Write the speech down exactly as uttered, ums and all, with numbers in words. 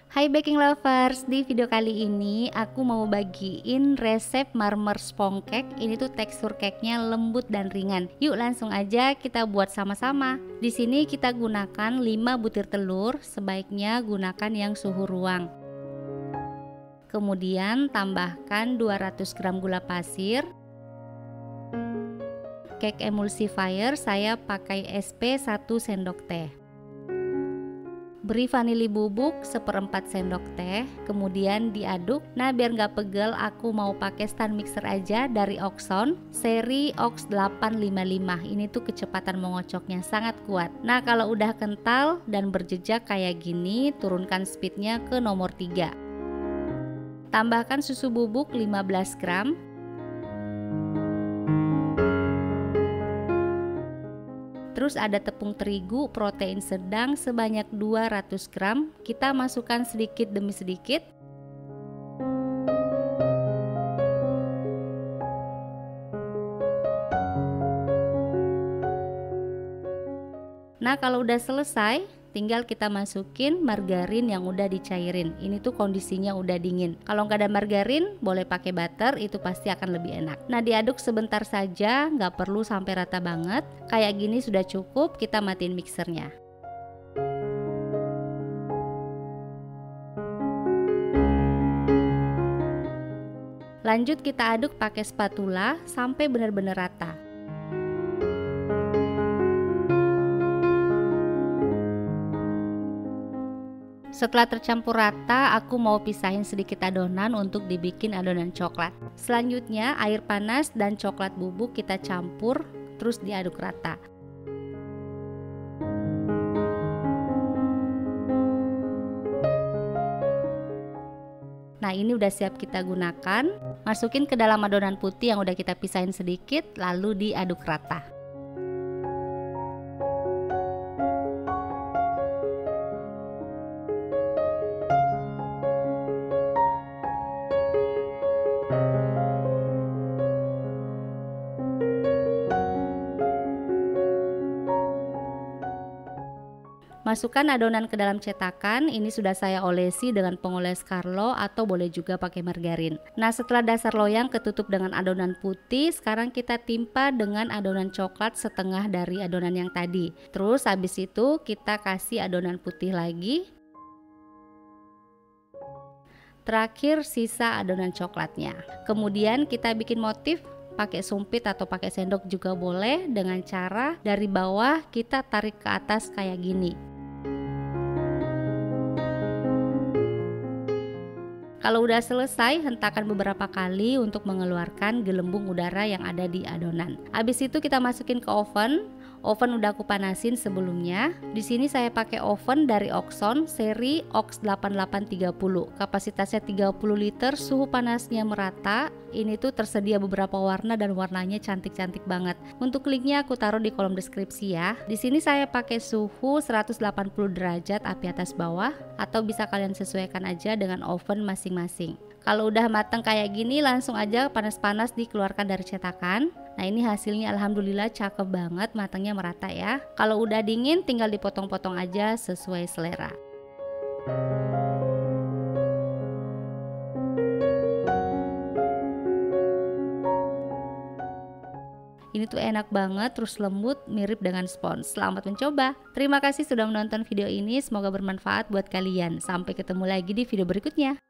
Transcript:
Hai baking lovers, di video kali ini aku mau bagiin resep marmer sponge cake. Ini tuh tekstur cake-nya lembut dan ringan. Yuk langsung aja kita buat sama-sama. Di sini kita gunakan lima butir telur, sebaiknya gunakan yang suhu ruang. Kemudian tambahkan dua ratus gram gula pasir. Cake emulsifier saya pakai S P satu sendok teh. Beri vanili bubuk seperempat sendok teh, kemudian diaduk. Nah biar nggak pegel, aku mau pakai stand mixer aja dari Oxon seri Ox delapan lima lima. Ini tuh kecepatan mengocoknya sangat kuat. Nah kalau udah kental dan berjejak kayak gini, turunkan speednya ke nomor tiga. Tambahkan susu bubuk lima belas gram. Terus ada tepung terigu protein sedang sebanyak dua ratus gram. Kita masukkan sedikit demi sedikit. Nah kalau udah selesai, tinggal kita masukin margarin yang udah dicairin. Ini tuh kondisinya udah dingin. Kalau nggak ada margarin, boleh pakai butter, itu pasti akan lebih enak. Nah diaduk sebentar saja, nggak perlu sampai rata banget. Kayak gini sudah cukup, kita matiin mixernya. Lanjut kita aduk pakai spatula sampai benar-benar rata. Setelah tercampur rata, aku mau pisahin sedikit adonan untuk dibikin adonan coklat. Selanjutnya air panas dan coklat bubuk kita campur, terus diaduk rata. Nah ini udah siap kita gunakan. Masukin ke dalam adonan putih yang udah kita pisahin sedikit, lalu diaduk rata. Masukkan adonan ke dalam cetakan. Ini sudah saya olesi dengan pengoles Carlo atau boleh juga pakai margarin. Nah setelah dasar loyang ketutup dengan adonan putih, sekarang kita timpa dengan adonan coklat setengah dari adonan yang tadi. Terus habis itu kita kasih adonan putih lagi. Terakhir sisa adonan coklatnya. Kemudian kita bikin motif pakai sumpit atau pakai sendok juga boleh, dengan cara dari bawah kita tarik ke atas kayak gini. Kalau udah selesai, hentakan beberapa kali untuk mengeluarkan gelembung udara yang ada di adonan. Habis itu kita masukin ke oven. Oven udah aku panasin sebelumnya. Di sini saya pakai oven dari Oxon seri Ox delapan delapan tiga puluh. Kapasitasnya tiga puluh liter, suhu panasnya merata. Ini tuh tersedia beberapa warna dan warnanya cantik-cantik banget. Untuk linknya aku taruh di kolom deskripsi ya. Di sini saya pakai suhu seratus delapan puluh derajat api atas bawah, atau bisa kalian sesuaikan aja dengan oven masing-masing. Kalau udah matang kayak gini, langsung aja panas-panas dikeluarkan dari cetakan. Nah ini hasilnya alhamdulillah cakep banget, matangnya merata ya. Kalau udah dingin tinggal dipotong-potong aja sesuai selera. Ini tuh enak banget, terus lembut, mirip dengan spons. Selamat mencoba. Terima kasih sudah menonton video ini, semoga bermanfaat buat kalian. Sampai ketemu lagi di video berikutnya.